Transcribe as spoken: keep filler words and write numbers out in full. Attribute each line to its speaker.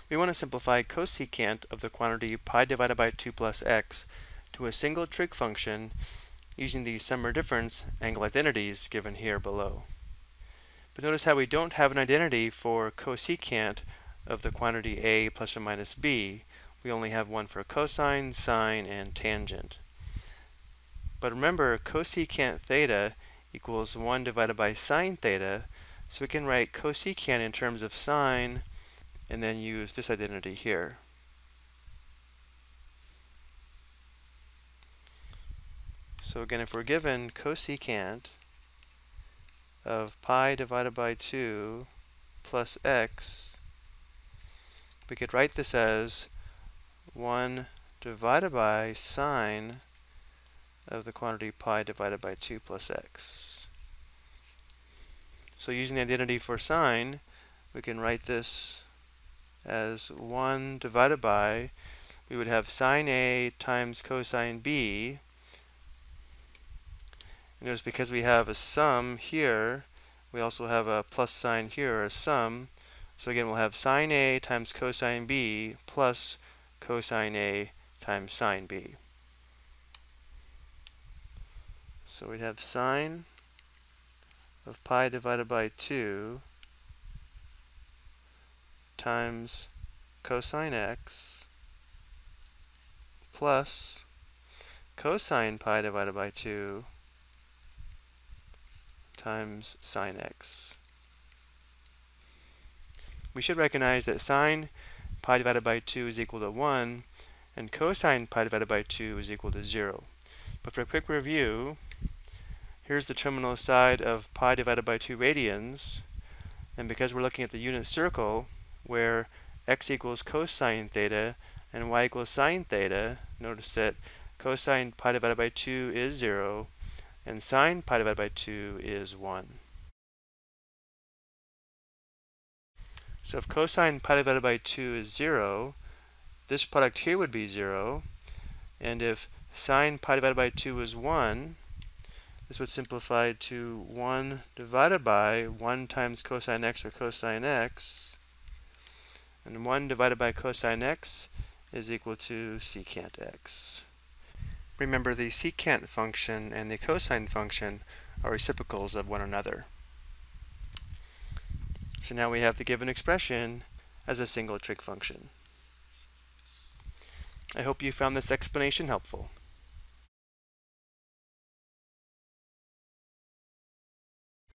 Speaker 1: We want to simplify cosecant of the quantity pi divided by two plus x to a single trig function using the sum or difference angle identities given here below. But notice how we don't have an identity for cosecant of the quantity a plus or minus b. We only have one for cosine, sine, and tangent. But remember, cosecant theta equals one divided by sine theta, so we can write cosecant in terms of sine and then use this identity here. So again, if we're given cosecant of pi divided by two plus x, we could write this as one divided by sine of the quantity pi divided by two plus x. So using the identity for sine, we can write this as one divided by, we would have sine A times cosine B. And notice because we have a sum here, we also have a plus sign here, a sum. So again, we'll have sine A times cosine B plus cosine A times sine B. So we'd have sine of pi divided by two times cosine x plus cosine pi divided by two times sine x. We should recognize that sine pi divided by two is equal to one and cosine pi divided by two is equal to zero. But for a quick review, here's the terminal side of pi divided by two radians, and because we're looking at the unit circle where x equals cosine theta and y equals sine theta, notice that cosine pi divided by two is zero and sine pi divided by two is one. So if cosine pi divided by two is zero, this product here would be zero, and if sine pi divided by two is one, this would simplify to one divided by one times cosine x or cosine x, and one divided by cosine x is equal to secant x. Remember, the secant function and the cosine function are reciprocals of one another. So now we have the given expression as a single trig function. I hope you found this explanation helpful.